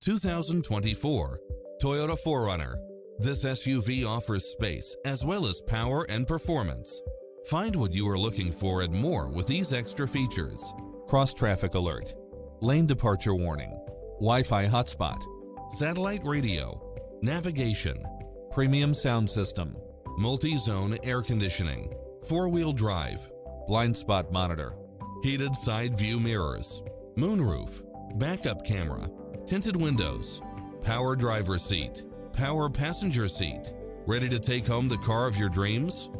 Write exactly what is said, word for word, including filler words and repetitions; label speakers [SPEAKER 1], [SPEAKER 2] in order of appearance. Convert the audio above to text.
[SPEAKER 1] two thousand twenty-four Toyota four runner. This S U V offers space as well as power and performance. Find what you are looking for and more with these extra features: cross-traffic alert, lane departure warning, Wi-Fi hotspot, satellite radio, navigation, premium sound system, multi-zone air conditioning, four-wheel drive, blind spot monitor, heated side view mirrors, moonroof, backup camera, tinted windows, power driver seat, power passenger seat. Ready to take home the car of your dreams?